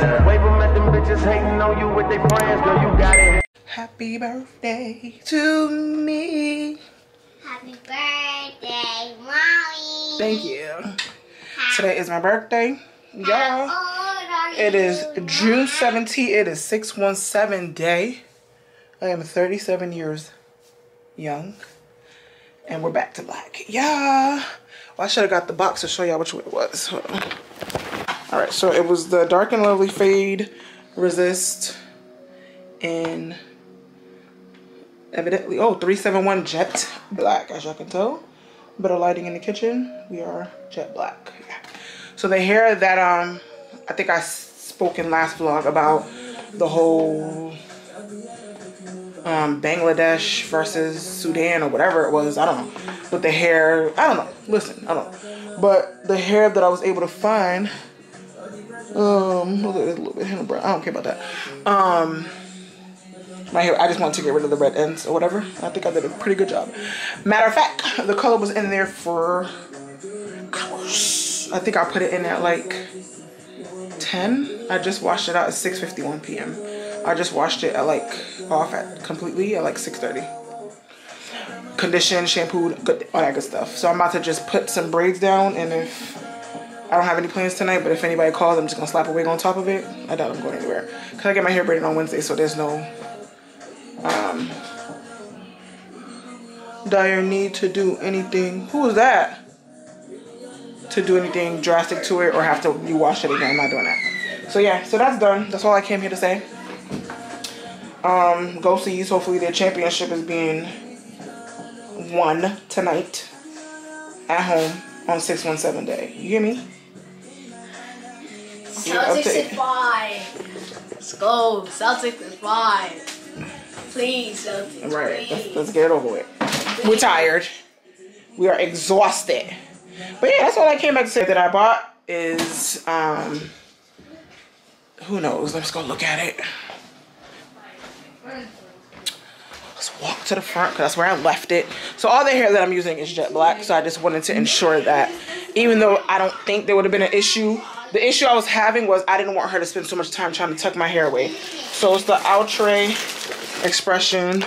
Wave them at them bitches hating on you with their friends, girl, you got it. Happy birthday to me. Happy birthday, Mommy. Thank you. Today is my birthday, y'all. It is June 17th. It is 617 day. I am 37 years young. And we're back to black. Yeah. Well, I should have got the box to show y'all which one it was. Alright, so it was the Dark and Lovely Fade Resist in evidently 371 Jet Black, as y'all can tell. Better lighting in the kitchen. We are jet black. Yeah. So the hair that I think I spoke in last vlog about the whole Bangladesh versus Sudan or whatever it was, I don't know. But the hair, I don't know. Listen, I don't know. But the hair that I was able to find, a little bit hidden brown. I don't care about that. My hair, I just want to get rid of the red ends or whatever. I think I did a pretty good job. Matter of fact, the color was in there for hours. I think I put it in at like 10. I just washed it out at 6:51 p.m. I just washed it at like completely at like 6:30. Conditioned, shampooed, good, all that good stuff. So I'm about to just put some braids down, and if I don't have any plans tonight, but if anybody calls, I'm just gonna slap a wig on top of it. I doubt I'm going anywhere because I get my hair braided on Wednesday, so there's no dire need to do anything. Who was that? To do anything drastic to it or have to rewash it again. I'm not doing that. So yeah, so that's done. That's all I came here to say. Go Seas. Hopefully their championship is being won tonight at home on 617 day. You hear me? Celtics is 5. Let's go. Celtics is 5. Please, Celtics. Right. Please. Let's get it over with. We're tired. We are exhausted. But yeah, that's all I came back to say. That I bought is who knows? Let's go look at it. Let's walk to the front because that's where I left it. So all the hair that I'm using is jet black. So I just wanted to ensure that even though I don't think there would have been an issue, the issue I was having was I didn't want her to spend so much time trying to tuck my hair away. So it's the Outre Expression,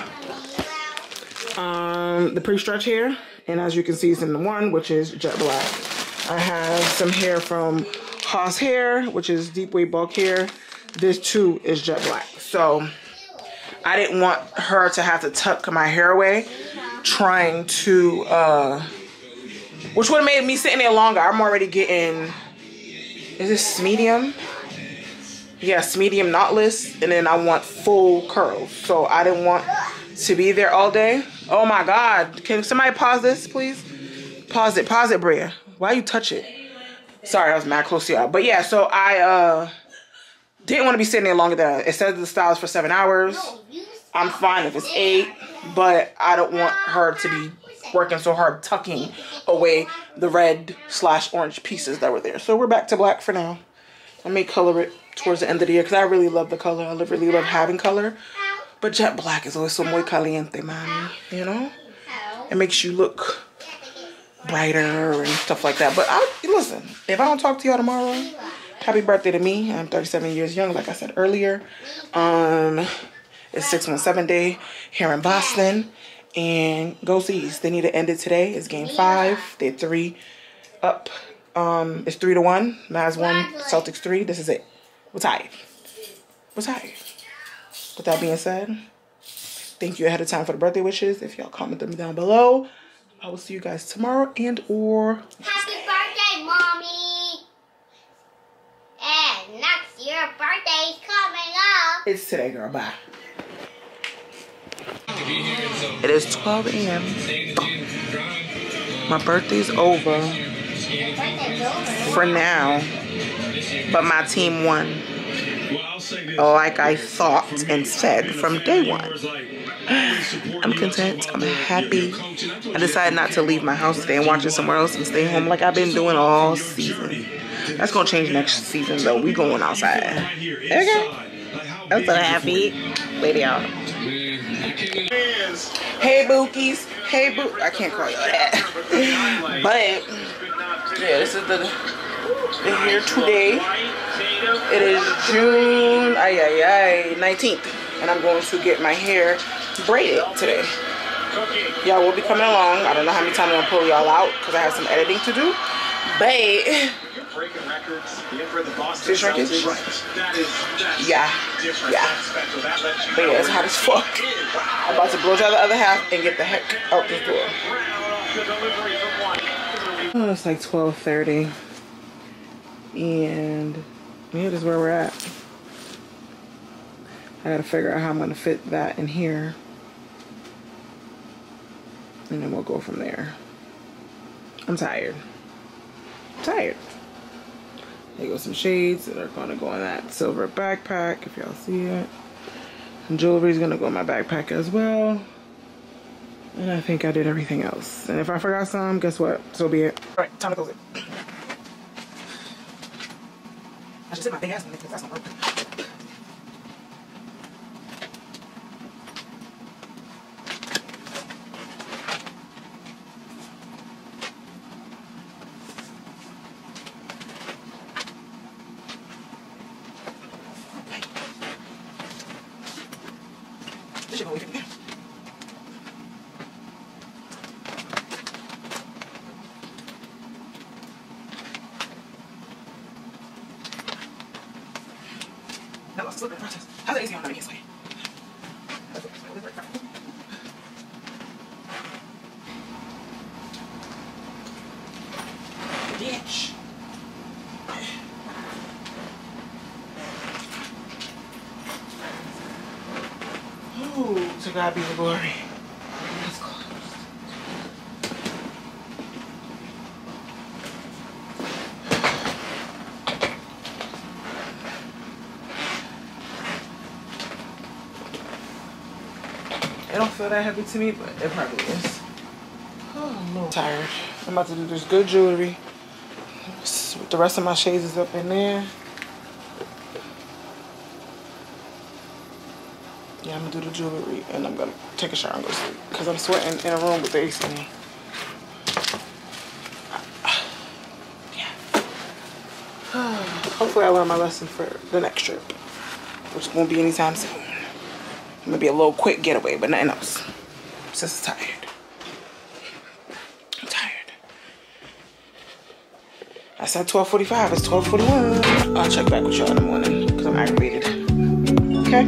the pre-stretch hair. And as you can see, it's in the one, which is jet black. I have some hair from Haas Hair, which is deep wave bulk hair. This too is jet black. So I didn't want her to have to tuck my hair away trying to, which would have made me sitting there longer. I'm already getting, is this medium? Yes, medium knotless. And then I want full curls. So I didn't want to be there all day. Oh my God. Can somebody pause this, please? Pause it, Bria. Why you touch it? Sorry, I was mad close to y'all. But yeah, so I didn't want to be sitting there longer than it says the style is for 7 hours. I'm fine if it's 8, but I don't want her to be working so hard tucking away the red/orange pieces that were there. So we're back to black for now. I may color it towards the end of the year because I really love the color. I really love having color. But jet black is always so muy caliente, mommy, you know? It makes you look brighter and stuff like that. But listen, if I don't talk to y'all tomorrow, happy birthday to me. I'm 37 years young, like I said earlier. It's 617 day here in Boston. And go Seas. They need to end it today. It's game 5. They're 3 up. It's 3-1. Mavs 1, Celtics 3. This is it. We're tired. We're tired. With that being said, thank you ahead of time for the birthday wishes. If y'all comment them down below, I will see you guys tomorrow and/or Happy birthday, Mommy! And next year, birthday's coming up. it's today, girl. Bye. It is 12 a.m. My birthday's over for now, but my team won. Like I thought and said from day one. I'm content. I'm happy. I decided not to leave my house today and watch it somewhere else and stay home like I've been doing all season. That's gonna change next season though. We going outside. Okay. I'm so happy. Later, y'all. Hey Bookies. Hey Boo. I can't call you that. But yeah, this is the They're here today. It is June 19th, and I'm going to get my hair braided today. Y'all will be coming along. I don't know how many times I'm gonna pull y'all out because I have some editing to do. But see shrinkage? Yeah. But yeah, it's hot as fuck. I'm about to blow dry the other half and get the heck out the door. Oh, it's like 12:30, and yeah, this is where we're at. I gotta figure out how I'm gonna fit that in here, and then we'll go from there. I'm tired. There go some shades that are gonna go in that silver backpack, if y'all see it. And jewelry is gonna go in my backpack as well. And I think I did everything else. And if I forgot some, guess what? So be it. All right, time to close it. I should sit my big ass on it because that's not working. This shit gonna leave it there. That was a slippery process. How's it easy on the easily? Bitch. Ooh, to God be the glory. Let's close. It don't feel that heavy to me, but it probably is. Oh, I'm a little tired. I'm about to do this good jewelry. The rest of my shades is up in there. Yeah, I'm gonna do the jewelry and I'm gonna take a shower and go to sleep because I'm sweating in a room with the AC in. Yeah. Hopefully I learn my lesson for the next trip, which won't be anytime soon. Maybe a little quick getaway, but nothing else. I'm just tired. I'm tired. I said 12:45. It's 12:41. I'll check back with y'all in the morning because I'm aggravated. Okay?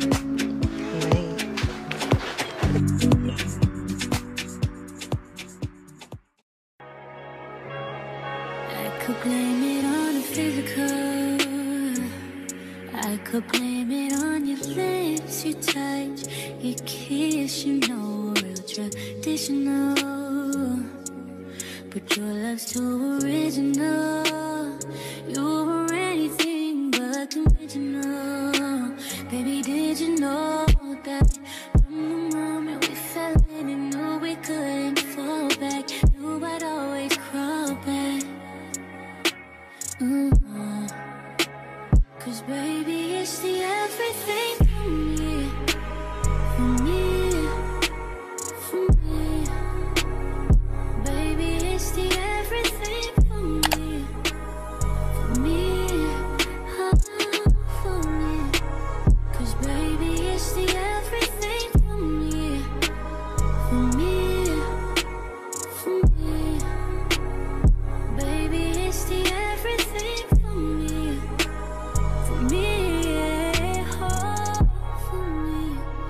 I could blame it on the physical. I could blame it on your lips, your touch, your kiss, you know, real traditional. But your love's too original. You were anything but conventional. Baby, did you know that from the moment we fell in and knew we couldn't fall back, knew I'd always crawl back. Cause baby, it's the everything for me, for me, for me. Baby, it's the everything for me, for me, for me. Cause baby, it's the everything for me, for me, for me. Baby, it's the everything for me. For me, oh, for me.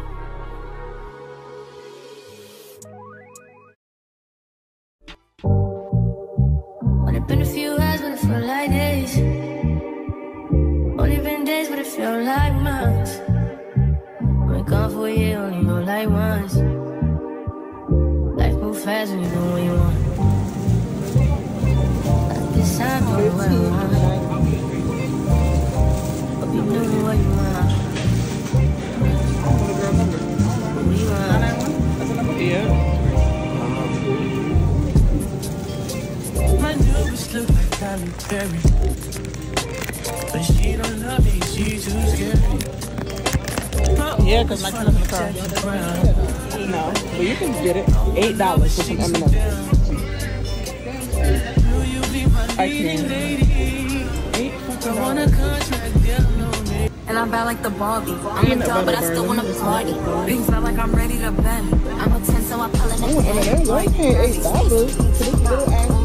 Only been a few hours, but it felt like days. Only been days, but it felt like months. Been gone for a year, only know like once. Life moves fast when you know what you want. This time, know what you want. You know what you want. What you want? Yeah. My neighbors look like Tyler Perry, but she don't love me, she too scary. Yeah, because my turn up in the car. No, but you can get it. $8 for some M&M's. I can. I'm bad like the Barbie. I'm a dog, but I still wanna party. Pink felt like I'm ready to bend. I'm a 10, so I pull in the Oh, and they're only paying $8 for this little ass bag.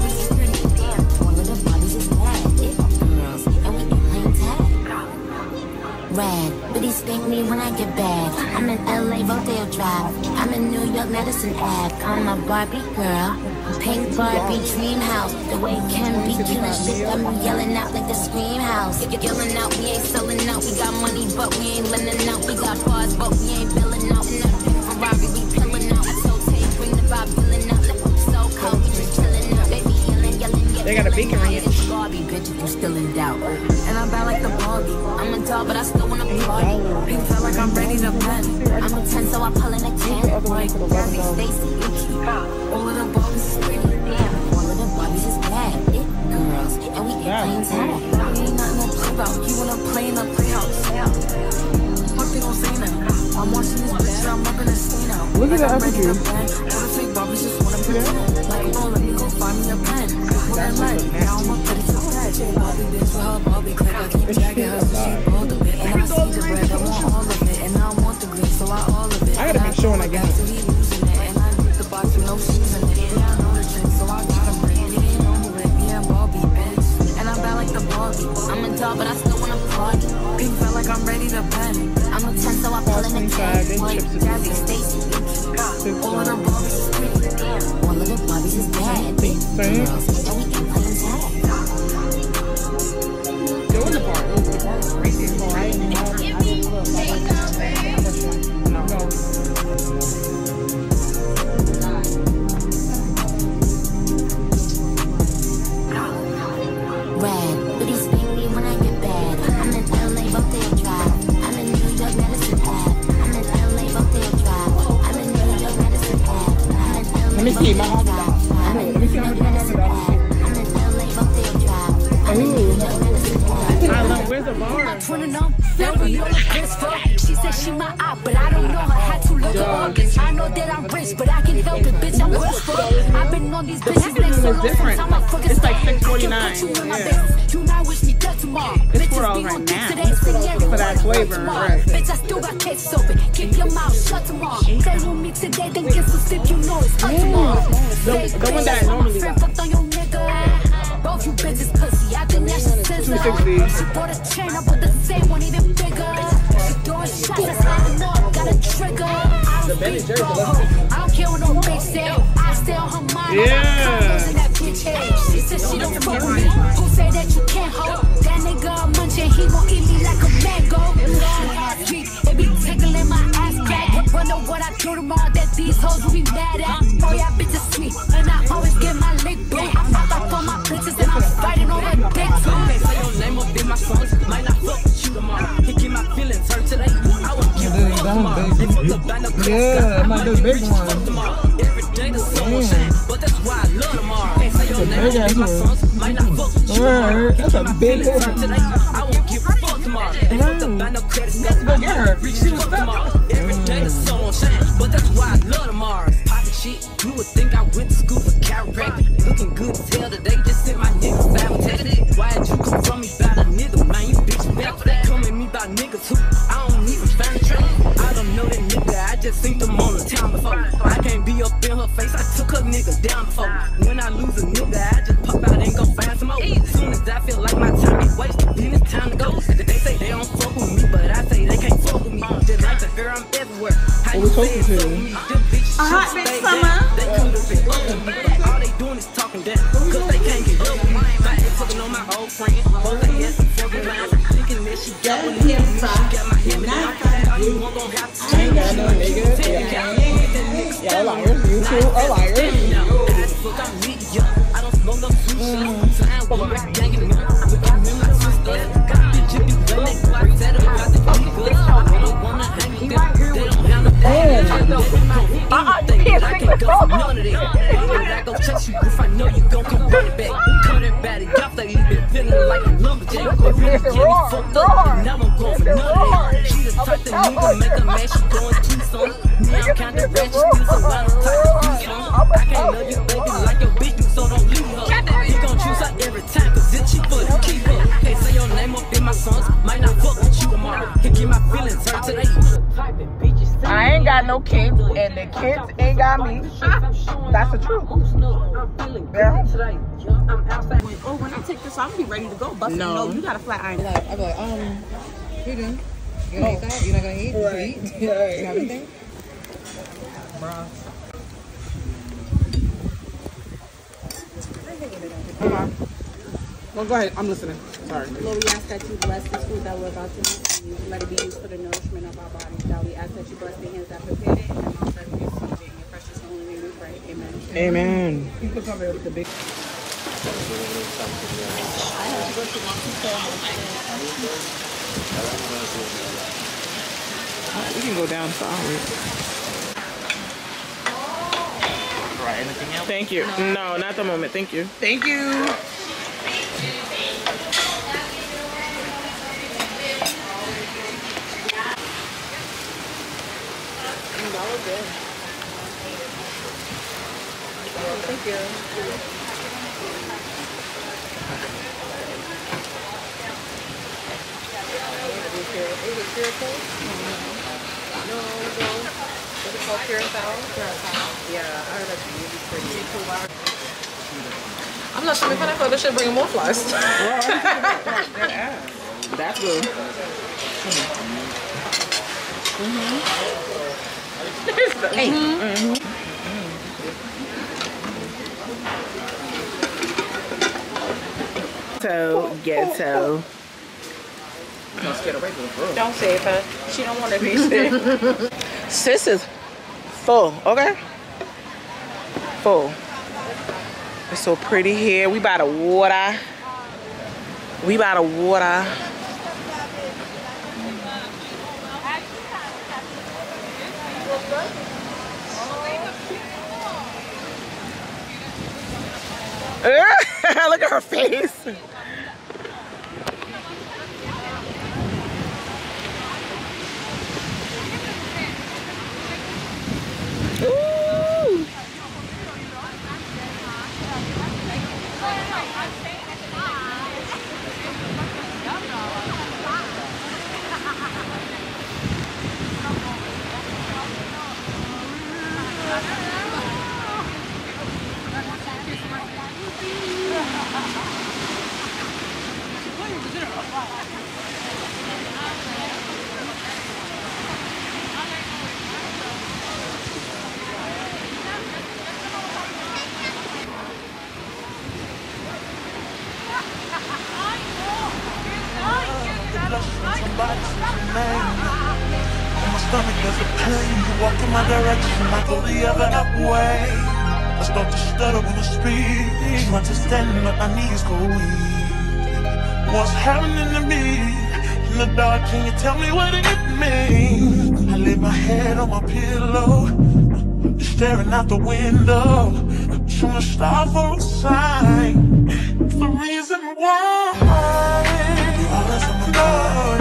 Red, but he spank me when I get bad. I'm in LA, Rodeo Drive. I'm in New York, Madison Ave. I'm a Barbie girl, pink Barbie dream house. The way it can be killing shit, got me yelling out like the scream house. Yelling out, we ain't selling out. We got money, but we ain't lending out. We got bars, but we ain't billing out. In that big Ferrari, we pillin' out. I told Tay, bring the vibe, billing out. So cold, we just chillin' out. Baby, yelling. They got a beacon ranch. Barbie, bitch, if you still in doubt. And I'm bad like the Barbie. I'm a dog, but I still wanna party. Pink felt like I'm ready to bend. I'm a 10, so I pull in a 10. Like Gabby, Stacy, Icky. All of the Barbies is pretty. Damn, all of the Barbies is bad. It girls, and we ain't playing tag. We ain't nothing to play about. You wanna play in the playhouse? Fuck, they gon' say nothing. I'm watching this bitch, I'm up in the scene out. Look at the other dude. All the fake Barbies just wanna pretend. Like, oh, let me go find me a pen. That light, now I'm up to the touch. Barbie bitch for her Barbie clip. I keep dragging her so she bold a bit. And I see the bread, I want all of it. And I want the green, so I all of it. I gotta make sure when I get it. So he losing it. And I need the box with no shoes in it. Yeah, I know the trick, so I got him bring it. Ain't no more it. Yeah, Barbie bitch. And I'm bad like the Barbie. I'm a dog, but I still wanna party. Pink felt like I'm ready to bend. I'm a 10, so I pull in the 10. Like Gabby, Stacy, all of the Barbies is pretty. All of the Barbies is bad. Girls, and we ain't playing tag. There was a bar. The bar was crazy. So I didn't know. Red, but he spank me when I get bad. I'm in LA, Rodeo Drive. I'm in New York, Madison Ave. I'm in LA, Rodeo Drive. I'm in New York, Madison Ave. I'm in LA, Let me see my home. I'm in New York, Madison Ave. I'm in LA, Rodeo Drive. I'm in New York, Madison Ave. I love, where's the bar? She said she my op, but I don't know her. Had to look her up. I know that I'm rich, but I can help it, bitch. I'm rich for. I've been on these bitches like so long since I'm a fucking It's like $6.49. Yeah. You not wish me dead tomorrow. It's $4 right now. For that flavor, right? Bitch, I still got cases open. Keep your mouth shut tomorrow. Stay with me today, then get some sip. You know it's up tomorrow. The one that I normally got. Fucked on your nigga. Both you bitches pussy. I think that shit says $2.60. She bought a chain, I put the same one even bigger. She throwing shots, that's how I know I got a trigger. I don't speak for a hoe. I don't care what no bitch say. I stay on her mind. Yeah. In that bitch head. She said she don't fuck with me. Who say that you can't hold? That nigga a munching, he gon' eat me like a mango. Street, it be tickling my ass crack. Wonder what I do tomorrow that these hoes will be mad at. Oh yeah, bitch is sweet, and I always get my lick back. I fuck up on my bitches and I'm fighting over dick too. Say your name up in my songs, might not fuck with you tomorrow. He keep my feelings hurt today. I won't give a fuck tomorrow. Yeah, I'm like the big one. Every day the sun will shine, but that's why I love tomorrow. Can't say your name up in my songs, might not fuck with you tomorrow. That's a big one. Today, I won't give a fuck tomorrow. They fuck the band of credit, reach fuck tomorrow. Every day the sun will shine, but that's why I love tomorrow. Poppin' shit, you would think I went to school for chiropractic. Looking good as hell today, just sent my niggas sabotage. Why'd you come from me about a nigga, man? You bitch back for that. Come at me about niggas who I don't even find a track. I don't know that nigga, I just seen them on the town before. I can't be up in her face, I took her nigga down before. When I lose a nigga, I just pop out and go find some more. As soon as I feel like my time is wasted, then it's time to go. They say they don't fuck with me, but I say they can't fuck with me. Just like the girl, I'm everywhere. How you say it so me? A hot bitch summer. They could've been up with me. All they doing is talking down, cause they can't get up with me. I ain't fucking on my old friend, both they ass and fucking lines. Thinking that she got one of me, she got my hand down. All you want gon' have to change. I know, nigga. Yeah, liars. You too are liars. I don't smoke no sweet shit. So I don't go back ganging me. Look at me like sister. Bitch, you be willing. I said about the good. I don't wanna hang with them. They don't have no anything that I can't go for none of them. I go chase you if I know you gon' come running back. Cut that body off, they leave it feeling like a lumberjack. Really get me fucked up, now I'm going for none of them. She the type that nigga make a match, she going too soon. Me, I'm kinda ratchet, still so wild, I'm tight to use on. I can't love you, baby, like your bitch, so don't leave her. He gon' choose her every time, cause it's cheap for the keep her. Can't say your name up in my songs, might not fuck with you tomorrow. got no kids, and the kids ain't got me. That's the truth. Yeah. Oh, when I take this off, I'll be ready to go. Bust no, you got a flat iron. Like, I'll be like, you doing? You gonna eat that? You're not gonna eat? Right. Eat? You have anything? Bruh. Well, go ahead. I'm listening. Sorry. Lord, we ask that you bless this food that we're about to receive. Let it be used for the nourishment of our bodies. God, we ask that you bless the hands that prepared it and the mouth that received it. In your precious holy name we pray. Amen. Amen. You can come here with the big. I have to go to one We can go down sorry. Right, anything else? Thank you. No, not the moment. Thank you. Thank you. That was good. Thank you. Is it Curacao? No. Is it called Curacao? Yeah, I heard that's really pretty. I'm not sure if I feel this should bring more flies. That's good. Hey. Ghetto. Don't say it, but she don't want to be sick. Sis is full, okay? Full. It's so pretty here. We by the water. Look at her face. Ooh. My stomach does a pain. You walk in my direction, I go the other way. I start to stutter when I speak. Trying to stand, but my knees go weak. What's happening to me? In the dark, can you tell me what it means? I lay my head on my pillow, staring out the window, trying to stop for a sign. It's the reason why you're always on my mind.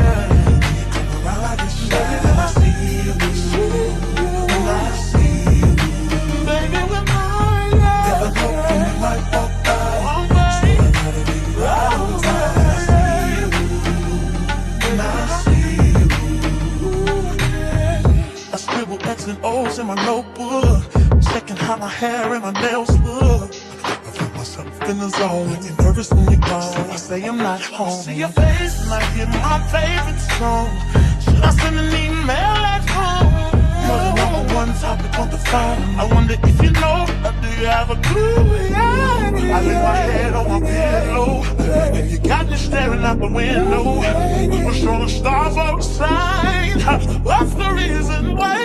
X's and O's in my notebook, checking how my hair and my nails look. I feel myself in the zone, get nervous when you're gone. I say I'm not home. I see your face and I hear my favorite song. Should I send an email at home? You're the number one topic on the phone. I wonder if you know, or do you have a clue? Yeah. I lay my head on my pillow, and you got me staring out the window. We're trying to stars outside. What's the reason why?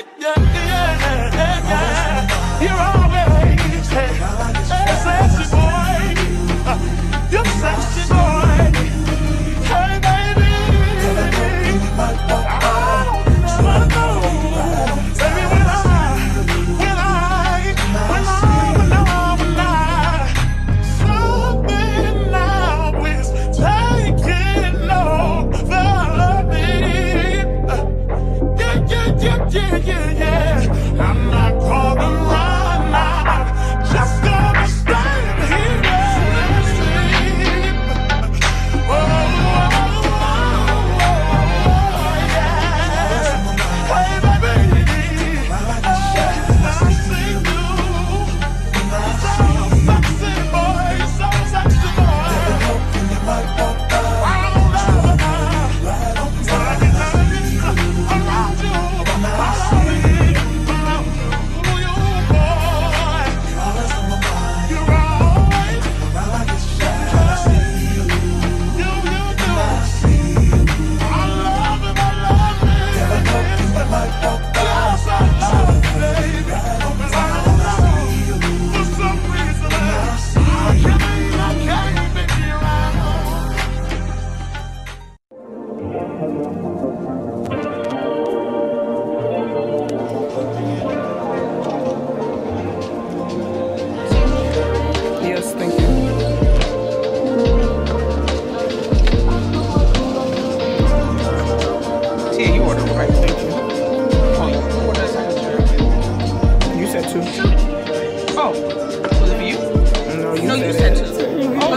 You're always sexy boy. You're sexy boy. Hey baby, I don't wanna know. Baby, when something now is taking over me. Yeah. I'm not gonna run out, just gonna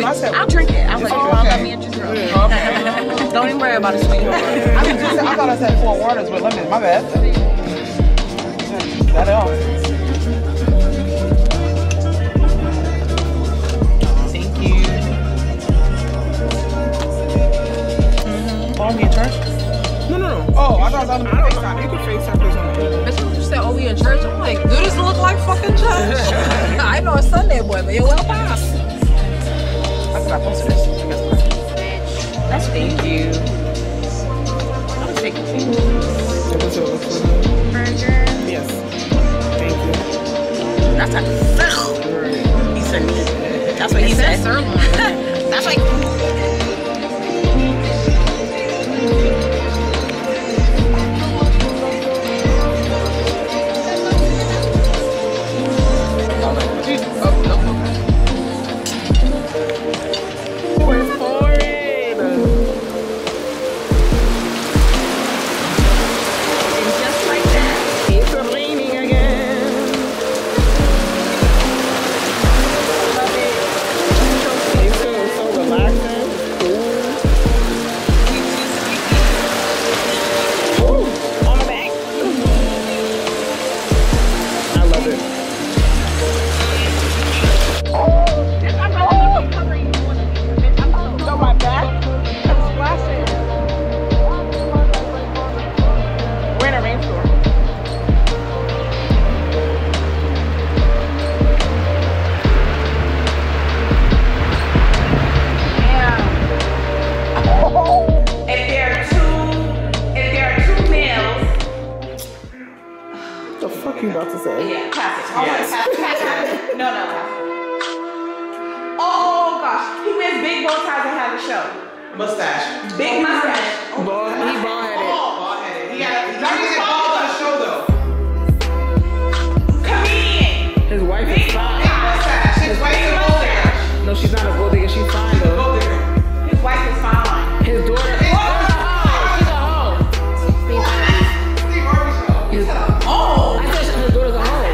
I said, I'll drink it. I'll let you know. I'll let me and you Okay. Don't even worry about it, sweetheart. I thought I said 4 waters with lemon. My bad. That else. Thank you. Oh, I'm in church? No. Oh, I thought I was on the FaceTime. You can FaceTime this on the That's what you said, oh, we in church. I'm like, do this look like fucking church? I know it's Sunday, boy, but you're well past. I said I posted this. That's thank you. I'll take it too. Burger. Yes. Thank you. That's a he said that's what he said. That's like mustache. Big mustache. He bald-headed. Bald-headed. He had bald on the show though. Comedian. His wife is fine. Big mustache. His wife is a gold digger. No, she's not a gold digger. She's fine though. Gold digger. His wife is fine. His daughter. She's a hoe. Steve Harvey show. He's a hoe. I said his daughter's a hoe.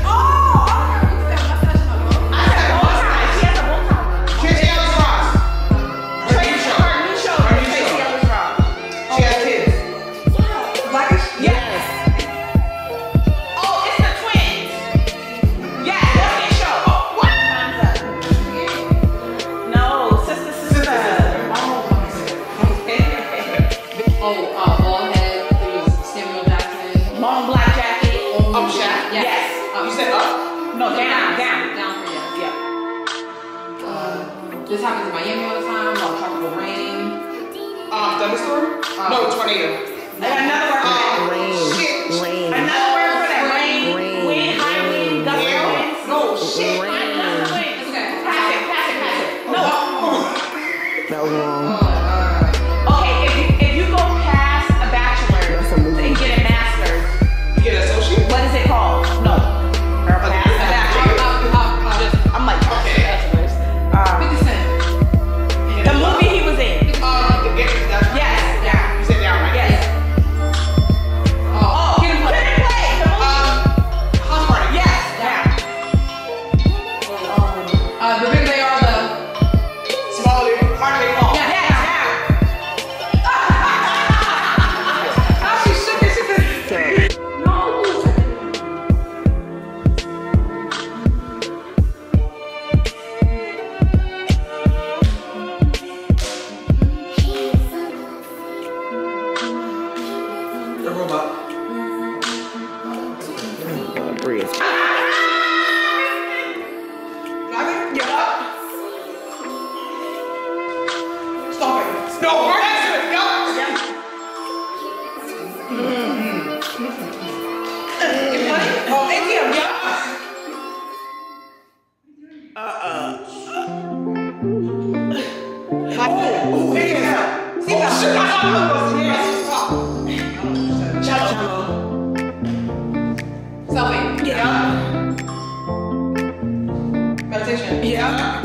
This happens in Miami all the time, on tropical rain. Thunderstorm? No, tornado. Another word for that. Rain. Rain. Another word for that. Rain. Wind, high wind, gust of winds. No, shit. Rain. Gust of winds. Pass it. No. That was wrong. Okay, if you go past a bachelor's and get a master's, You get an associate? what is it called? No. Or past a bachelor's. I'm like, okay. Bachelor's. 50 Cent. The movie he was in. Yes. You said down, right? Yes. Oh, Get Him Play. The movie. House Party. Yes. The bigger they are, the Smaller, harder they fall. How she shook it, she said, no. The robot. Breeze. Stop it. No, right next to it. No. It's funny. Oh, ATM, yeah. Oh, big as hell. See that? Selfie. Yeah. Meditation. Yeah.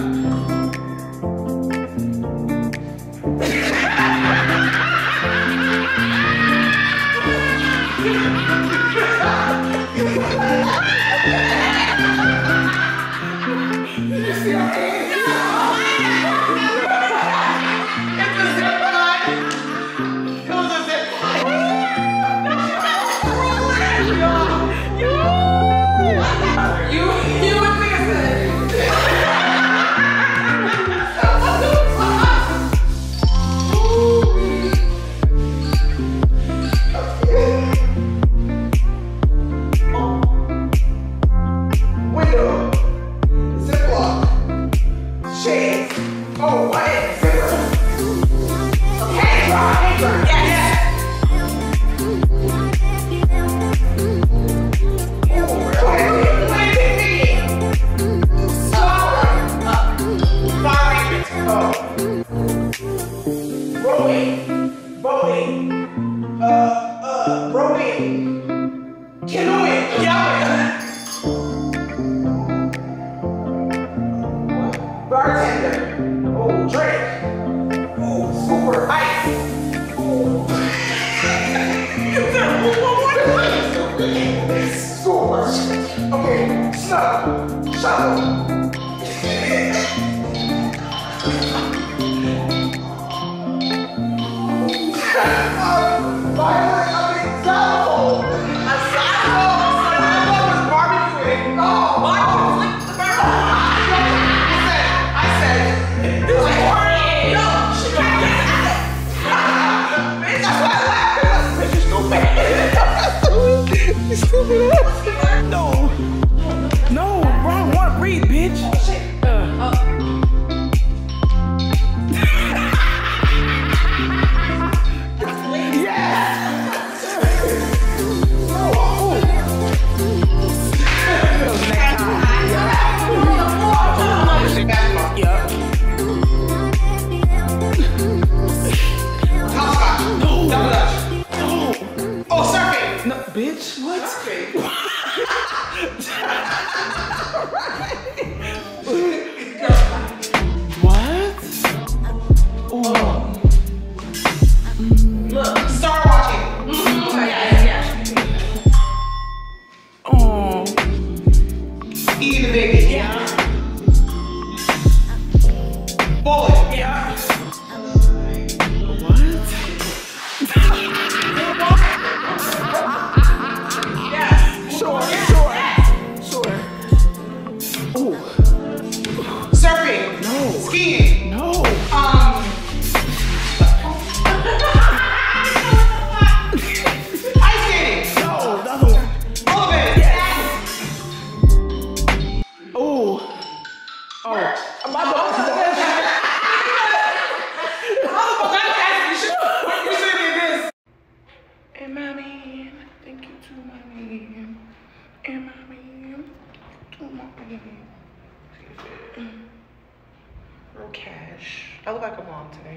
Real cash. I look like a mom today.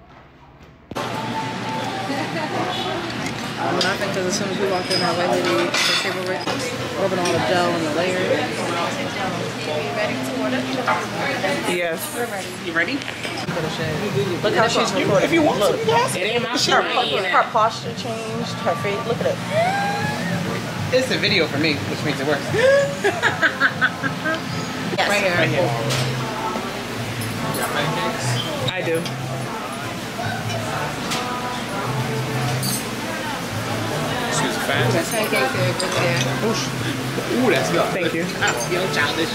I'm laughing because as soon as we walked in, that white lady, the table rubbing all the gel and the layers. Ready to order? Yes. We're ready. You ready? Look how she's recording. If you want to, yes. It ain't my shit. Her posture changed. Her face. Look at it. It's a video for me, which makes it worse. Yes. Right here. Right here. I do. Excuse me, fans. That's pancakes here, good there. Ooh, that's good. Thank you. Young childish.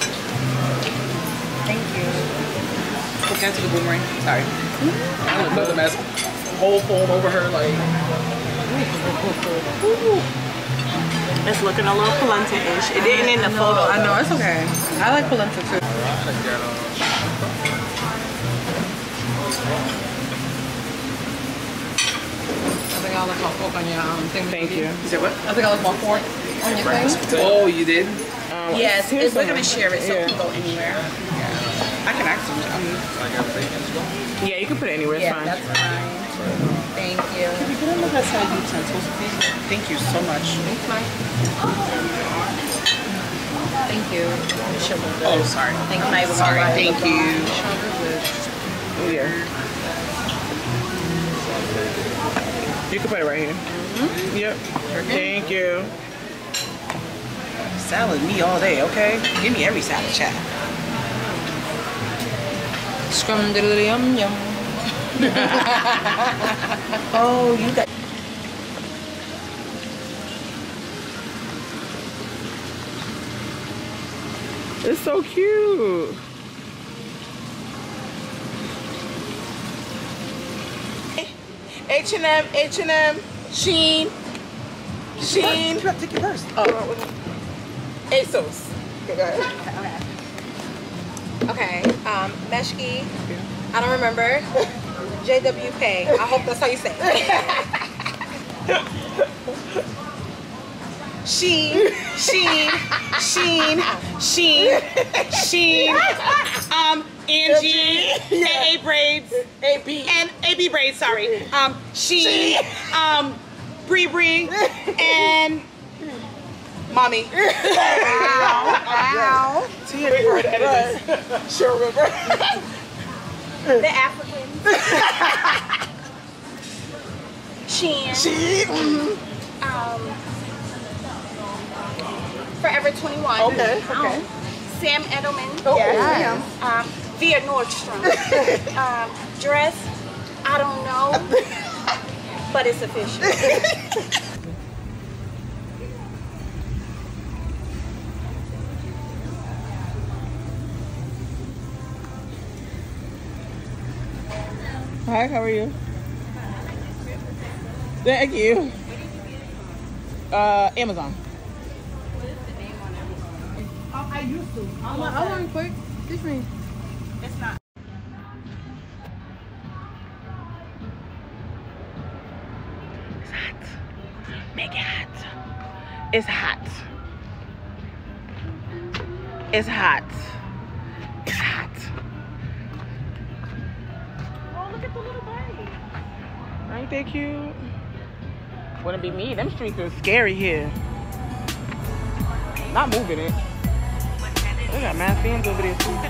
Thank you. Hook that to the boomerang. Sorry. Another mess. Whole fold over her like. It's looking a little polenta-ish. It didn't in the photo. I know, it's okay. I like polenta too. I think I'll look my fork on your thing. Thank you. You said what? I think I'll look my fork on your thing. Oh, you did? Yes, we're going to share it so it can go anywhere. I can actually. Yeah, you can put it anywhere. It's Yeah, fine. that's fine. Thank you. You put in the best side utensils, please. Thank you so much. Thanks, Mike. Thank you. Oh, sorry. Thank you. Sorry. Thank you. Yeah. You can put it right here. Yep. Thank you. Salad me all day, okay? Give me every salad, chat. Scrum diddly yum yum. Oh, you got. It's so cute. H&M, Shein. You got to take it first. ASOS. Okay, go ahead. Okay, Meshki. I don't remember. JWK. I hope that's how you say it. Sheen. Angie, AA braids, AB braids, sorry. Sheen, Bree, and Mommy. Ow. Sure remember. The Africans. Sheen. Forever 21. Okay. Sam Edelman. Oh, yes. Via Nordstrom. Dress, I don't know, but it's official. Hi, how are you? Thank you. Amazon. What is the name on Amazon? I used to. Hold on, quick. Teach me. It's not. It's hot. Make it hot. It's hot. It's hot. It's hot. Oh, look at the little baby. Ain't they cute? Wouldn't be me. Them streets are scary here. Not moving it. They got mad fans over there too.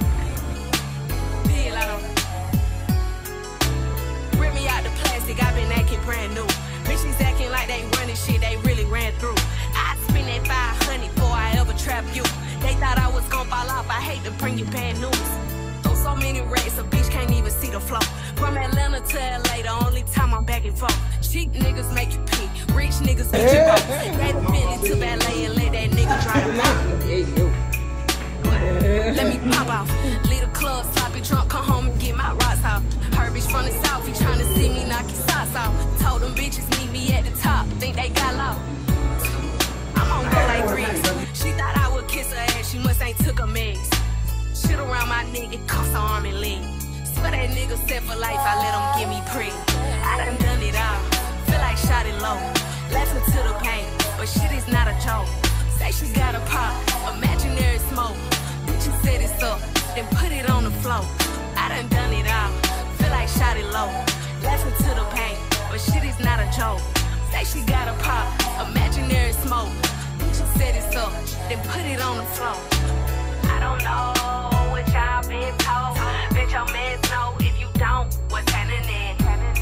Rip me out the plastic, I've been acting brand new. Bitches acting like they running shit they really ran through. I'd spend that 500 before I ever trap you. They thought I was gonna fall off, I hate to bring you bad news. Throw so many racks, a bitch can't even see the flow. From Atlanta to LA, the only time I'm back and forth. Cheap niggas make you pee, rich niggas get you broke. Gave a minute to ballet and let that nigga drive the boat. Let me pop off, leave the club, sloppy drunk, come home and get my rocks off. Her bitch from the south, he tryna see me knock his socks off. Told them bitches meet me at the top, think they got lost. I'm on go like Grease. She thought I would kiss her ass, she must ain't took a mess. Shit around my nigga, cuffs her arm and leg. Swear that nigga set for life, I let him get me preg. I done it all, feel like shot it low. Laughing to the pain, but shit is not a joke. Say she's got a pop, imaginary smoke. She said it's up, then put it on the floor. I done it all, feel like shot it low. Laughing to the pain, but shit is not a joke. Say she got a pop, imaginary smoke. She said it's up, then put it on the floor. I don't know what y'all been told. Bet your mans know if you don't, what's happening.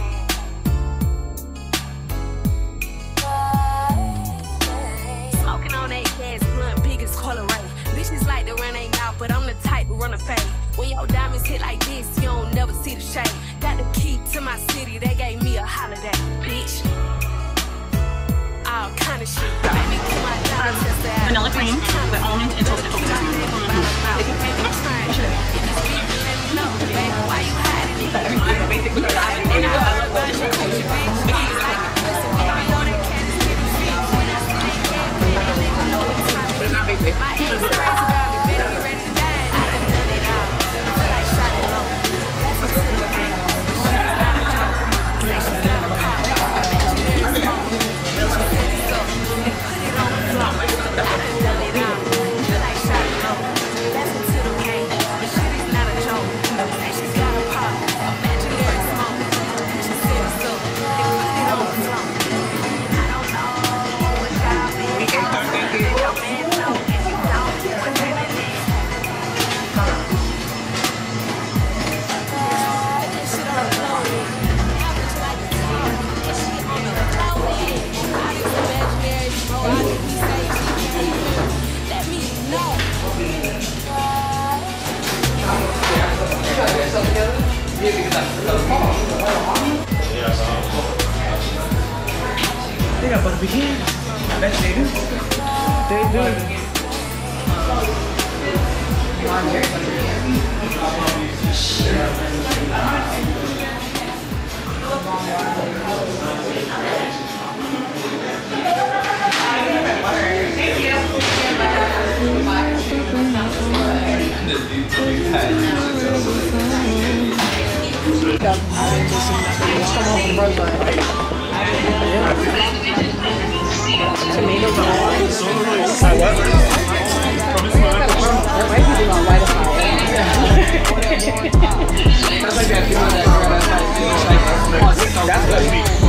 Smoking on that gas blunt, biggest color rate. Bitches like to run their mouth, but I'm the type to run a fade. When your diamonds hit like this, you don't never see the shade. Got the key to my city, they gave me a holiday, bitch. All kind of shit. Made me get my dollar test out. Vanilla cream with almonds and toasted coconut. Why you hiding it? Basically, my ex crazy about me, better be ready to die. I done it all. Feel like shot it low. That's what's in the game. She's not a joke. Say she's got a pop. Imaginary smoke. Bitch, you said it's up. And put it on the floor. I done it all. Feel like shot it low. That's what's in the game. But shit is not a joke. Say she's got a pop. Imaginary smoke. Bitch, you said it's up. And put it on the floor. I don't know what y'all been told. Your man know. They got butter pecan. That's they do. They do. makeup. Just come home from the birthday. Tomatoes are all. There might be on white fire. That's good.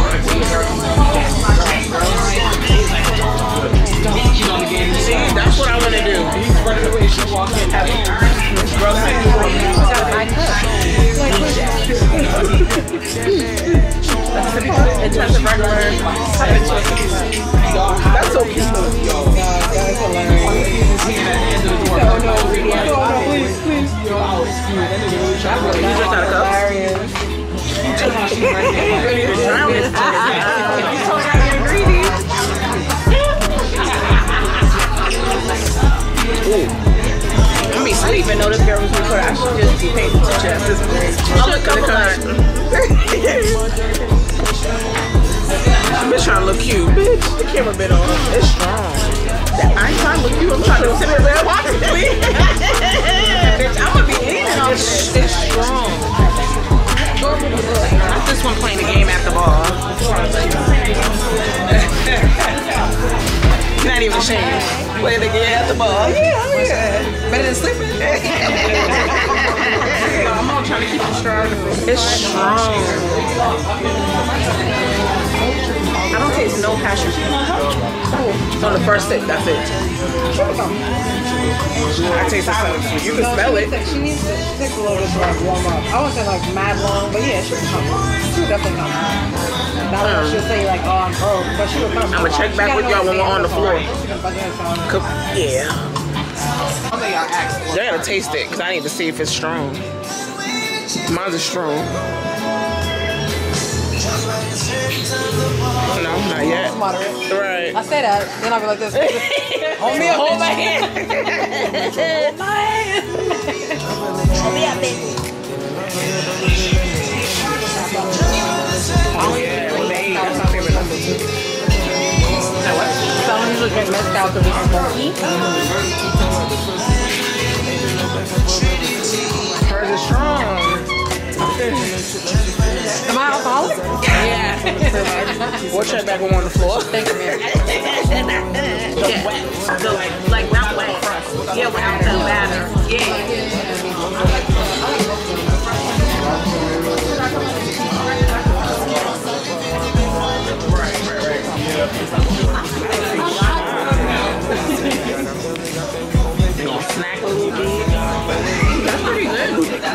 See, that's what I want to do. He's running away. She walks in. Girl, in terms of regular, that's so cute. That's hilarious. No, please. You just got a cup? I'm be sleeping. No, this girl was recording. I should just be paying attention. I'm a couple bitch trying to look cute. Bitch, the camera bit on. It's strong. I ain't trying to look cute. I'm trying to sit there and watch it, please. Bitch, I'm gonna be eating on this. It's strong. That's this one playing the game at the ball. Not even ashamed. Playing the game at the ball. Yeah. Better than sleeping. I'm all trying to keep it strong. It's strong. I don't taste no passion. On the first sip, that's it. I taste the sun. You can smell it. She needs to take a little bit to like warm up. I won't say like mad long, but yeah, she'll come. She'll definitely come. Not like she'll say like, oh, I'm broke, but she will come. I'm gonna check back with y'all when we're on the floor. Yeah. They gotta taste it, because I need to see if it's strong. Mine's is strong. No, not yet. Moderate. Right. I say that, then I'll be like this. Hold me up, hold my hand. Hold my hand. Hold me up, baby. Oh yeah, well, that's my favorite number. What? Someone usually drink mezcal to be smoky. Hers is strong. Am I alcoholic? Yeah. We'll check back when we're on the floor. Thank you, Mary. Like not wet. Yeah, without the batter. Yeah. Snack a little bit. That's pretty good.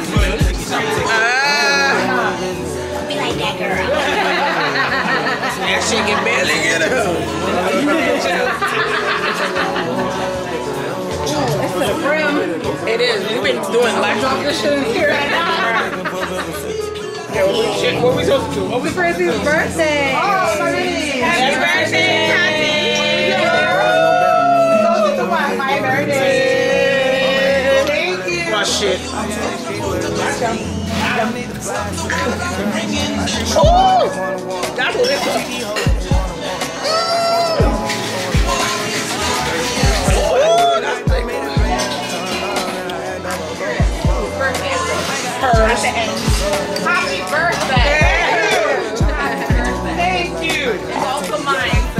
Be like that girl. That shit can barely get up. It's the brim. It is. We've been doing live talk this shit in here right now. Okay, what we supposed to do? It's Francie's birthday. Oh, happy birthday! My birthday. Thank you. Oh shit. Oh, that's what it's like. Happy birthday! Thank you. It's also mine, so.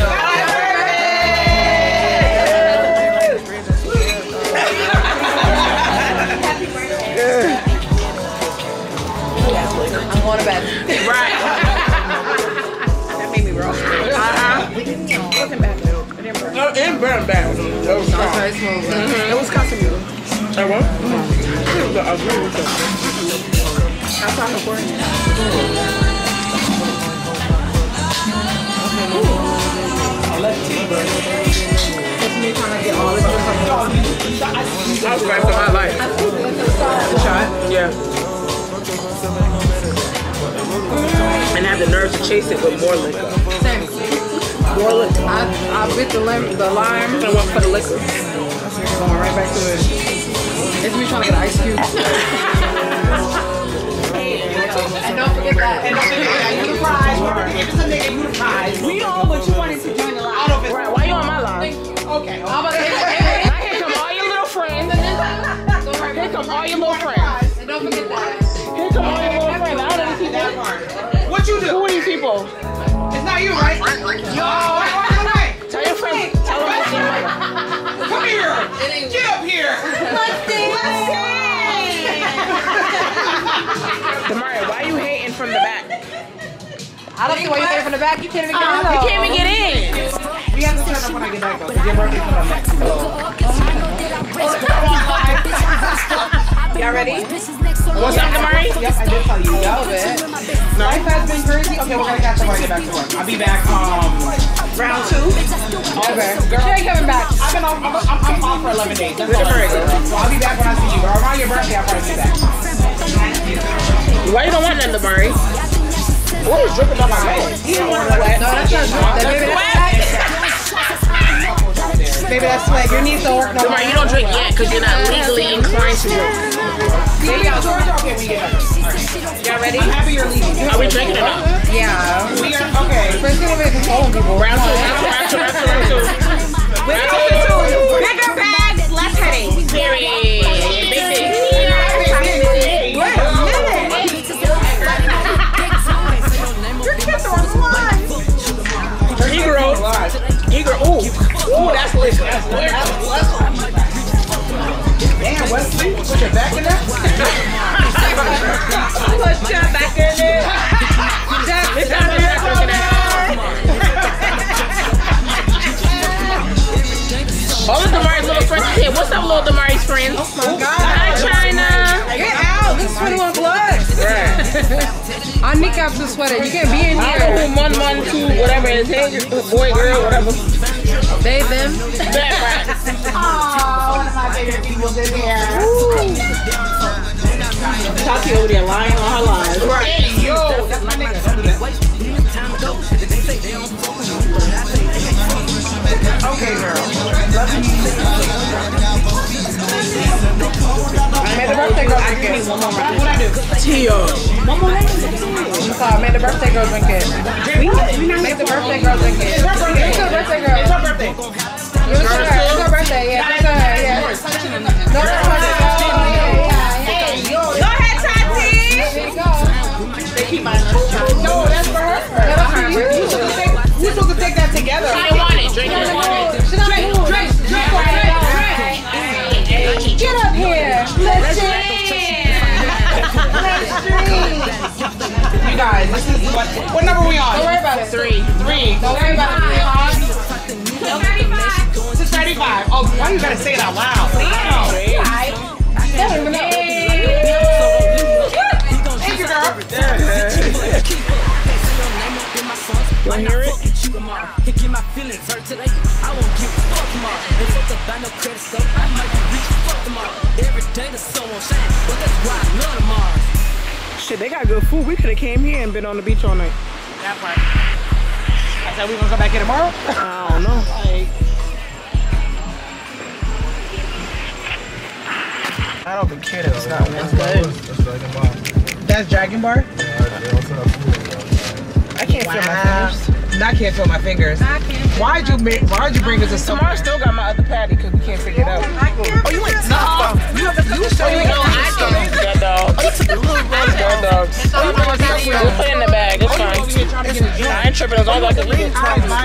I'm going to bed. Right. That made me rough. It wasn't bad. It didn't burn. No, it burned bad. It was strong. Very smooth. It was custom. I what? I agree with that. That's not important. It's me trying to get all this stuff. I was right for my life. Shot? Yeah. And have the nerve to chase it with more liquor. Same. More liquor. I bit the lime. I went for the liquor. Going right back to it. It's me trying to get ice cubes. And don't forget that. And don't forget that. You the prize. It's a nigga, you the prize. We know, but you wanted to join the line. Right, why you on my line? Okay. How about here come all your little friends. Here come all your little friends. And don't forget that. Here come all your little friends. I don't even keep you do? Who are these people? It's not you, right? Yo, Tell your friend. Tell them it's your come here. Get up here. Let's see. Demaria, why are you hating from the back? I don't see why you came from the back. You can't even get in. You can't even get in. We have to turn up when I get back, though. Your birthday's coming next. Y'all ready? What's up, Damari? Yep, I did tell you. Love it. Life has been crazy. Okay, we're gonna catch up when I get back to work. I'll be back Round 2. Okay. Girl, she ain't coming back. I'm off for 11 days. That's all right, girl. So I'll be back when I see you, girl. Around your birthday, I'll probably be back. Why you don't want none, Damari? What is dripping off my leg? You don't want to wet. No, that's not drip. Baby, that's swag. Your knees don't work no more. Damari, you don't drink yet because you're not legally inclined to drink. Okay, we get back. Y'all ready? I'm happy you're leaving. Are we drinking or not? Yeah. We are, okay. First thing we're going to control people. Round 2. Bigger bags, less headaches. Period. Big thing. He grew. Ooh, that's liquor. Damn, Wesley, put your back in there. Put your back in there. All of Damari's little friends are here. What's up, little Damari's friends? Oh my God. Hi, China. Get out. This is 21 blood. Right. I kneecaps the sweater. You can't be in I don't know here. who 112, whatever it is. Hey, boy, girl, whatever. They, them. That right. Oh, one of my favorite people in here. Tati over there lying on her lies. Right. Hey, yo, that's my nigga. Don't do that. Okay, girl. Love you. I made the birthday girl drink it. What'd I do? Tia. So I made the birthday girl drink it. Make the birthday girl drink it. Give it to the birthday girl. It's her birthday. Give it to her. It's her birthday. Yeah, give it to her. Yeah. No, it's her birthday. Go ahead, Tati. There you go. They keep mine. No, that's for her. That's for you. We're supposed to take that together. I don't want it. Drink it. Get up here. Let's drink. You guys, this is what number are we on? Don't worry about it. 3. Don't worry about it. This is 35. Oh, why you gotta say it out loud? Wow. Thank you, girl. You wanna hear it? Get my feelings hurt today. I won't give a fuck tomorrow. And fuck up by no credit score. I might be rich fuck tomorrow. Every day the sun won't shine, but that's why I love tomorrow. Shit, they got good food. We could have came here and been on the beach all night. That part. I said we gonna come back here tomorrow? I don't know. I don't even care that it's not one. That's Dragon Bar? I can't feel my fingers. I can't feel my fingers. Why'd you bring us to Tomorrow still got my other patty because we can't figure it out. Oh, you went no. You show you know I Gun dog. Gun dogs. We'll put it in the bag. It's fine. I ain't tripping. It's all I can eat.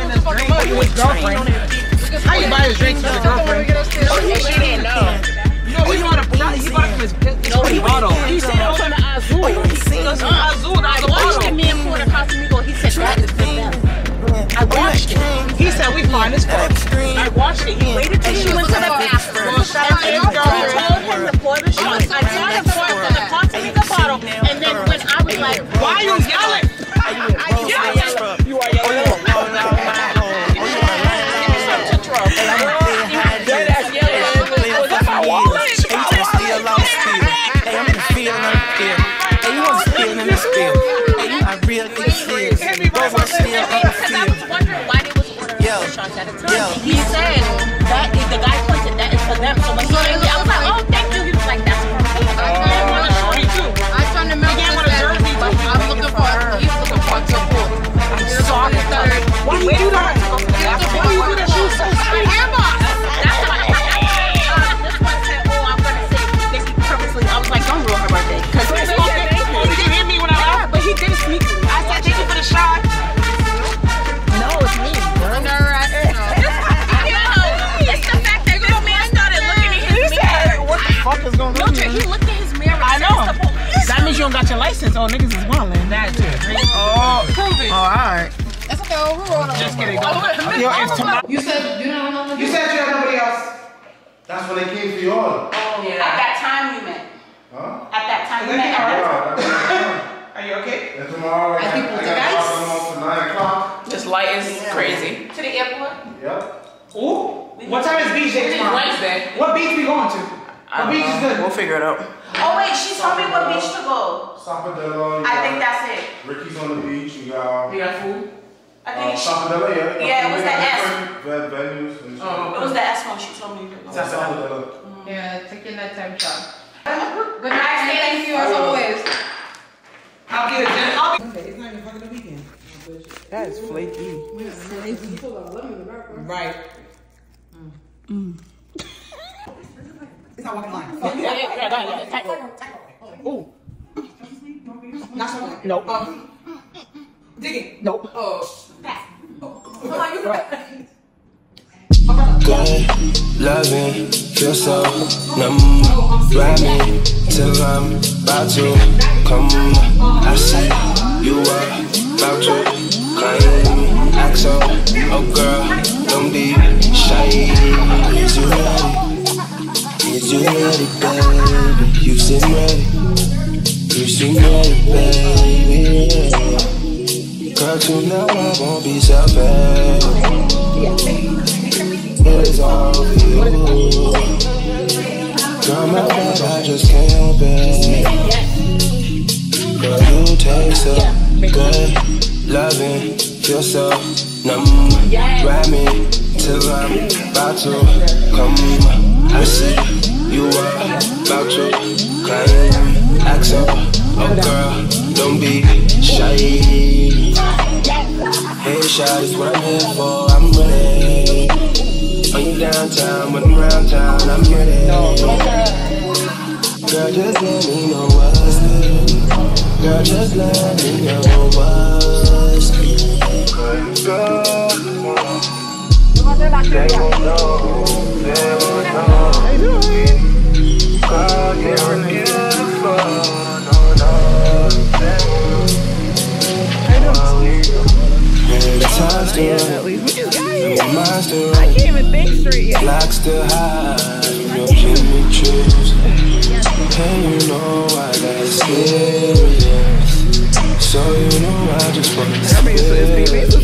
How you buy his drinks for the girlfriend? She didn't know. No, he bought his bottle. He said it was from the Azul. I watched him and Porter Casamigo. He said that is for them. I watched it. He said we fine as fuck. I watched it. He waited till She went to the bathroom. Well, shout out to his I girlfriend. told him to pour the shots. I saw him pour it from the Casamigo bottle. And then when I was like, Why are you yelling? You are yelling. Dead ass yelling. Was that my wallet? because I was wondering why they was ordering shots at a time. He said that if the guy pointed that is for them. So when he came here, I was like, oh, thank you. He was like, that's for me. I want a shorty too. I turned him out. I'm looking for her. He's looking for a couple. So I'm the third. Why do you do that? Why do you do that? She was so sweet. That's why this one said, oh, I'm going to say Nikki purposely. I was like, don't ruin her birthday. Because he didn't hear me when I laughed, but he did it sneakily. I said, thank you for Oh, niggas is wildin'. That too. Oh, Prove it. oh, all right. That's okay. Overall, Just kidding. Yo, it's tomorrow. You said you don't know. You said you had nobody else. That's when they came for you all. Oh, yeah. At that time you met. Huh? At that time you met. Are you okay? And tomorrow I got to drop them off for 9 o'clock. This light is crazy. To the airport? Yep. Ooh. What time is beach day tomorrow? Wednesday. What beach we going to? What beach is good? We'll figure it out. Oh wait, she told me what beach to go. Sapodella. I think that's it. Ricky's on the beach. We got food? I think Sapodella, yeah. Yeah, it was the S. Venues and shit. It was the S one she told me to go. Sapodella. Yeah, take your nighttime shot. Good night, Thank you as always. I'll get it. It's not even fucking the weekend. That is flaky. Right. It's not walking line. Ooh. Not so much. Nope. Digging. Nope. Good, loving, feel so numb. Ride me till I'm about to come. I see you are about to claim. Act so, oh girl, don't be shy. Is you ready? Is you ready, baby? You seem ready. You seem ready, baby. Girl, tonight I won't be selfish. It's all for you. Girl, my bad, I just can't help it. Girl, you taste so good. Loving, feel so numb. Ride me till I'm about to come. I see you are about to climb. Act so, oh girl, don't be shy. Hey, shy is what I'm here for, I'm ready. Are you downtown, when I'm around town, I'm ready. Girl, just let me know what's good. Girl, just let me know what's good. Girl, they won't know, they won't know. Girl, you're beautiful, no, they won't. The time's still I can't even think straight yet. Black still high from your Jimmy Choos. And you know I got serious. So you know I just wanna experience.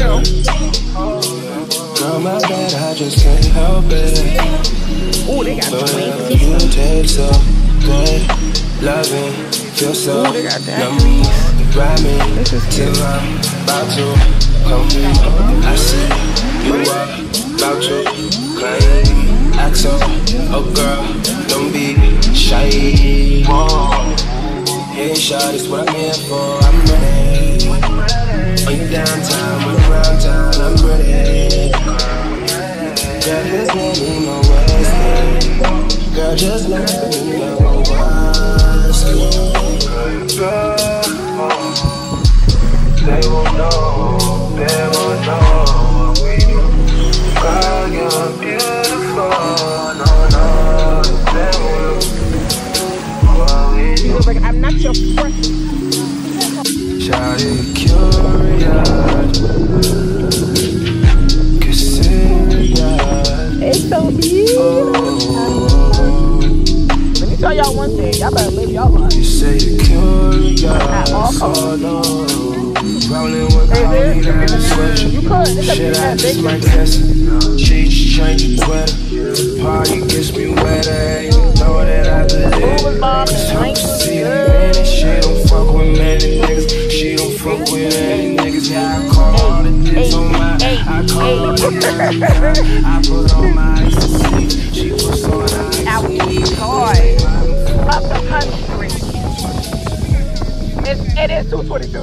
Girl, my bad, I just can't help it. Ooh, they got whatever you taste so good. Loving, feel so numb. Ride me till I'm about to come. I see you are about to claim. Act so, oh girl, don't be shy. Hey, shawty, it's what I'm here for, I'm ready. Are you downtown, when I'm around town, I'm ready. Girl, just let me know what's good. Girl, just let me know what's good. Girl, they won't know, they won't know what we do. Girl, you're beautiful, no, they won't know what we do. You look like I'm not your friend. Shawty curious, curious. It's so beautiful. Let me tell y'all one thing. Y'all better live y'all life. You say you're curious, at all costs. oh no. Rolling with coffee, that's sweater. You could. Shit, I just might test it. Cheese, change the weather. Party gets me wetter. You know that I believe. Cause hope to see the minute. She don't fuck with many niggas. She don't fuck with any niggas. Yeah, I call all the dicks on my. I call all the dicks. I put on my ecstasy. She puts on ice. Out hard. Up the country. It is 222.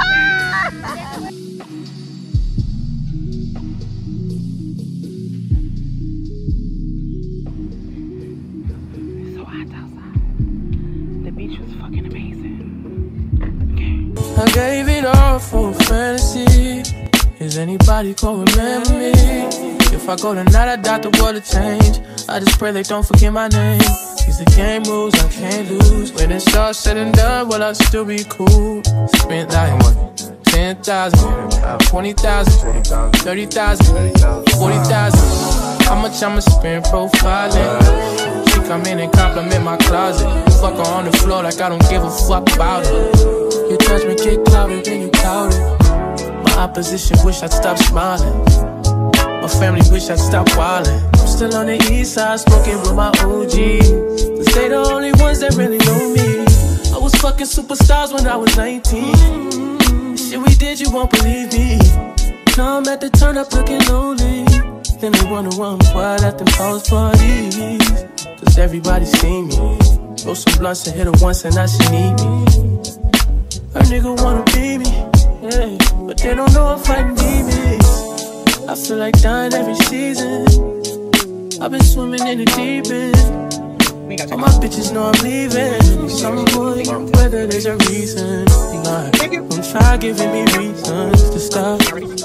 So hot outside. The beach was fucking amazing. I gave it all for a fantasy. Is anybody gonna remember me? If I go tonight, I doubt the world will change. I just pray they don't forget my name. These the game rules I can't lose. When it's all said and done, will I still be cool? Spent like 10,000, 20,000, 30,000, 40,000. How much I'ma spend profiling? She come in and compliment my closet. Fuck her on the floor like I don't give a fuck about her. Your judgment get clouded when you clouded. My opposition wish I'd stop smiling. My family wish I'd stop wildin'. I'm still on the east side smoking with my OGs, 'cause they the only ones that really know me. I was fucking superstars when I was 19. The shit we did, you won't believe me. Now I'm at the turn up looking lonely. Then they wonder why I'm quiet at them house parties, 'cause everybody see me. Roll some blunts and hit her once and now she need me. A nigga wanna be me, yeah, but they don't know I'm fighting demons. I feel like dying every season. I've been swimming in the deep end. All my bitches know I'm leaving. Summer boy, whether there's a reason. Don't try giving me reasons to stop.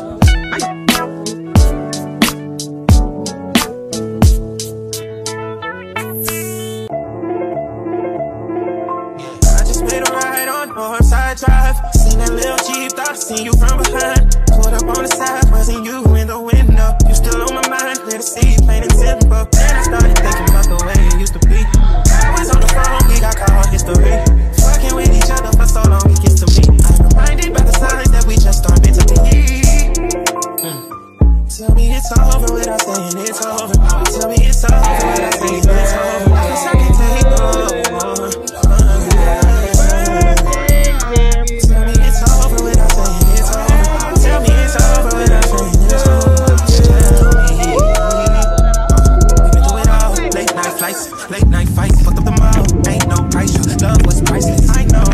I just made a ride on Northside Drive. Seen that little Jeep, thought I seen you from behind. Pulled up on the side, wasn't you in the window. You still on my mind, clear to see, plain and simple. Then I started thinking about the way it used to be. I was on the phone, we got caught history. Fucking with each other for so long, it gets to me. I'm reminded by the signs that we just aren't meant to be. Tell me it's over without saying it's over. Tell me it's over without saying it's over. 'Cause I can't take no more. Tell me it's over without saying it's over. Tell me it's over without saying it's over. Tell me. We been through it all. Late night flights, late night fights. Fucked up the mall. Ain't no price. Love was priceless. I know.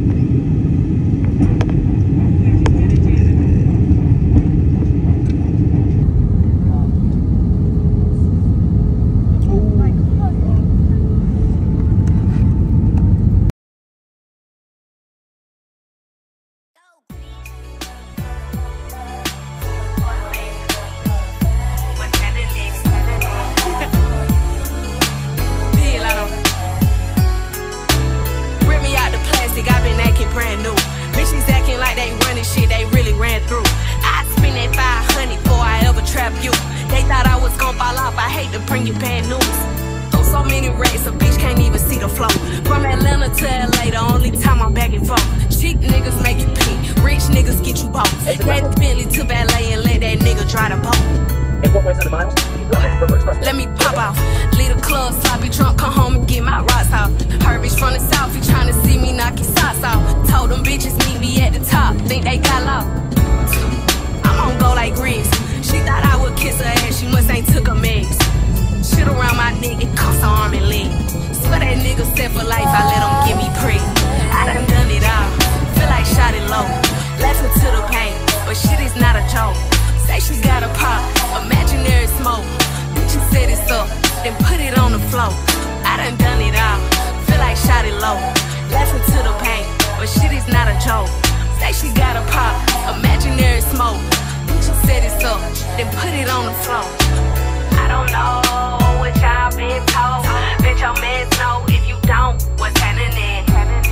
Let me pop off, leave the club, sloppy drunk, come home and get my rocks off. Heard bitch from the south, he tryna see me knock his socks off. Told them bitches meet me at the top, think they got lost. I'm on go like Grease. She thought I would kiss her ass, she must ain't took her meds. Shit around my neck, it cost her arm and leg. Swear that nigga set for life, I let him get me pre. I done it all, feel like shot it low. Laughing to the pain, but shit is not a joke. Say she got a pop, imaginary smoke. She set it up, then put it on the floor. I done it all, feel like shot it low. Laughing to the pain, but shit is not a joke. Say she got a pop, imaginary smoke. She set it up, then put it on the floor. I don't know what y'all been told. Bet your mans know if you don't, what's happening.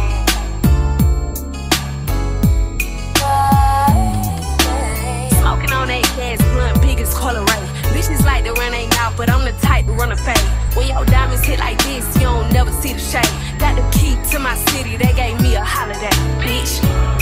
Smoking on that gas blunt, biggest color rate. Bitches like to run ain't out, but I'm the type to run a fade. When your diamonds hit like this, you don't never see the shade. Got the key to my city, they gave me a holiday, bitch.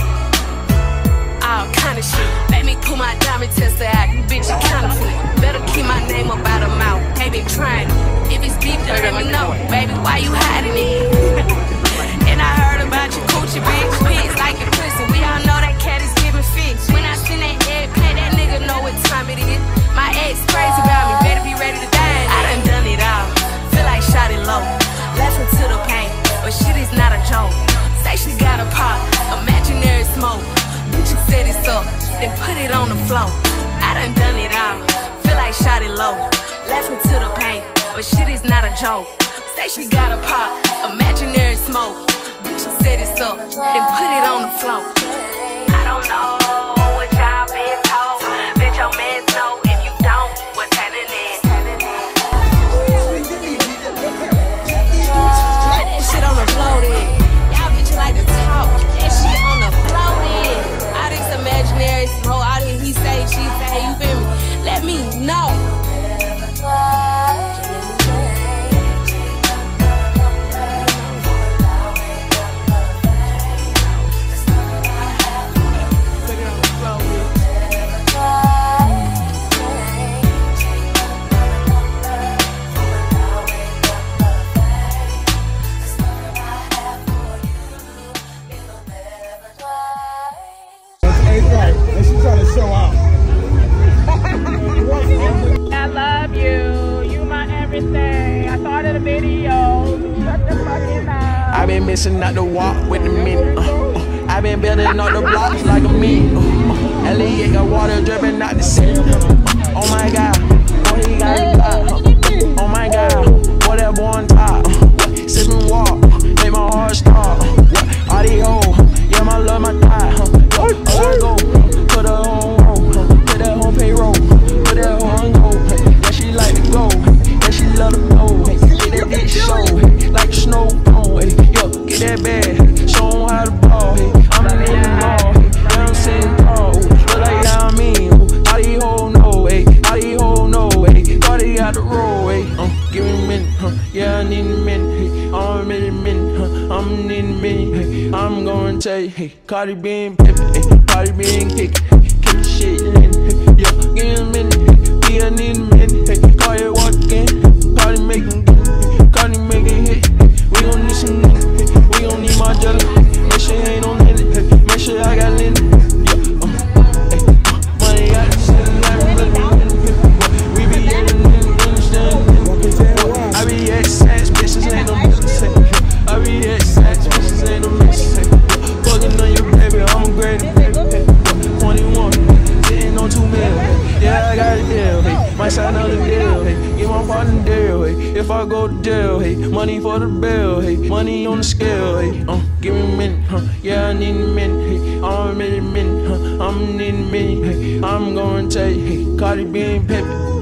All kind of shit. Make me pull my diamond tester out, you bitch, you counterfeit. Better keep my name up out of mouth, they been trying. If it's beef, then let me know, baby, why you hiding it? And I heard about your coochie, bitch. Pigs like your pussy, we all know that cat is giving fits. When I send that egg play, that nigga know what time it is. My ex crazy about me, better be ready to die. I done it all, feel like shot it low. Laughing to the pain, but shit is not a joke. Say she got a pop, imaginary smoke. She set it up, then put it on the floor. I done it all, feel like shot it low. Laughing to the pain, but shit is not a joke. Say she got a pop, imaginary smoke. She set it up, then put it on the floor. I don't know what y'all been told. Bet your mans know if you don't, what's happening. I been missing out the walk with the men. I been building up the blocks like a me. Elliot got water dripping out the sea. Oh my God, boy he got a God. Oh my God, boy that boy on top. Sipping walk, make my heart stop. All these hoes, yeah my love my thigh. Let's go, put her on roll, put that on payroll, put that on go. Yeah she like to go, yeah she love to blow. Get that bitch show, like a snow cone. Yo, get that bag, show 'em how to ball. I'm in the mall, yeah I'm sitting tall. Look like I mean, all these hoes know, all these hoes know. Cardi got the roll, give me a minute, yeah I need a minute. I'm a minute, I'm needing a minute. I'm gonna tell you, Cardi being pimpin', Cardi being kick the shit in. Yeah, give me a minute, yeah I need a minute. Cardi walkin', Cardi making hit. We gon' need some niggas, we gon' need my jelly. Make sure ain't no linen, make sure I got linen. Yeah, money got the shit, we be getting I be at sex, bitches ain't no missing. I be at sex, bitches ain't no missing. Fucking on your baby, I'm a great baby. 21, sitting on 2 million. Yeah, I got a deal, hey. Might sign another deal, hey. Get my partner deal, hey. If I go to jail, hey. Money for the bill, hey. Money on the scale, hey. Give me a minute, yeah, I need a minute, hey. I'm a minute, I'm needing a minute, hey. I'm gonna tell you, hey. Cardi being pimpin'.